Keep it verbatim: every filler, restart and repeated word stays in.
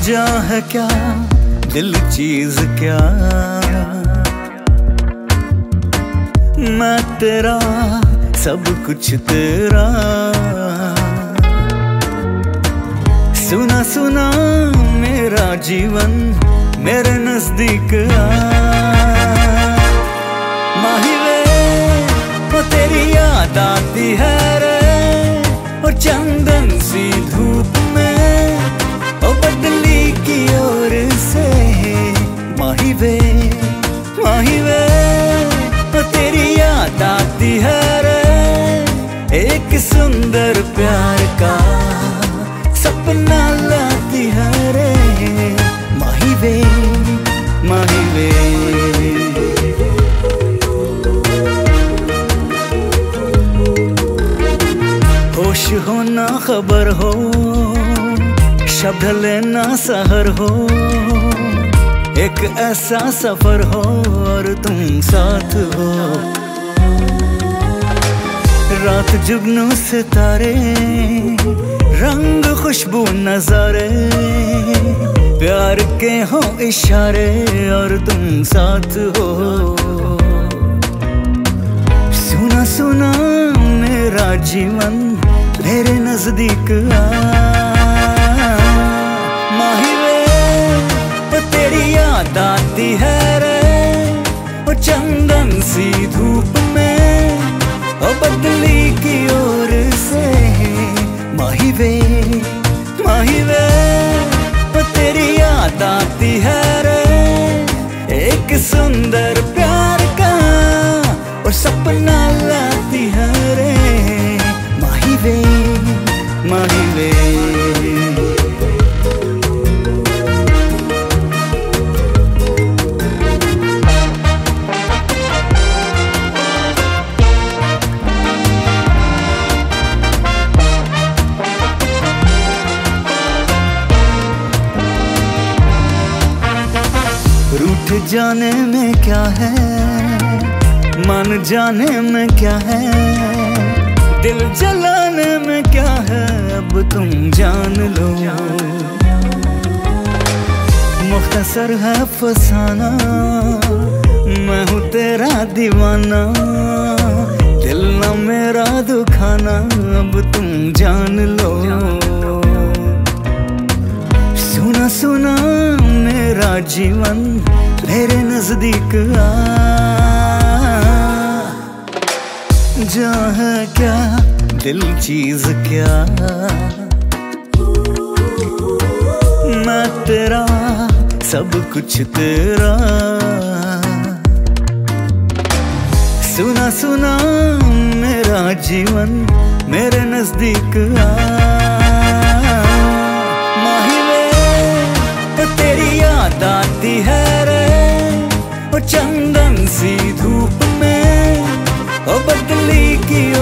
जा है क्या दिल चीज क्या, मैं तेरा सब कुछ तेरा। सुना सुना मेरा जीवन मेरे नजदीक आ। माही वे वो तेरी याद आती है रे, और चंदन सी धूप में ओ बदली की ओर से। माही वे माही वे वो तेरी याद आती है रे, एक सुंदर प्यार का सपना लाती है रे। माही वे माही वे होश हो ना खबर हो, शब्द लेना सहर हो, एक ऐसा सफर हो और तुम साथ हो। रात जुगनू सितारे, रंग खुशबू नजारे, प्यार के हो इशारे और तुम साथ हो। सुना सुना मेरा जीवन मेरे नजदीक आ। माही वे वो तेरी याद आती है रे, वो चंदन सी धूप में ओ बदली की ओर से। माही वे माही वे वो तेरी याद आती है रे, एक सुंदर प्यार का और सपना लाती है रे। माही वे माही वे रूठ जाने में क्या है, मान जाने में क्या है, दिल जलाने में क्या है, अब तुम जान लो। मुख्तसर है फसाना, मैं हूँ तेरा दीवाना, दिल ना मेरा दुखाना, अब तुम जान लो। सुना सुना मेरा जीवन मेरे नजदीक आ। जा है क्या दिल चीज क्या, मैं तेरा सब कुछ तेरा। सुना सुना मेरा जीवन मेरे नजदीक आ। माही वे वो तेरी याद आती है रे, वो चंदन सी धूप में ओ बदली की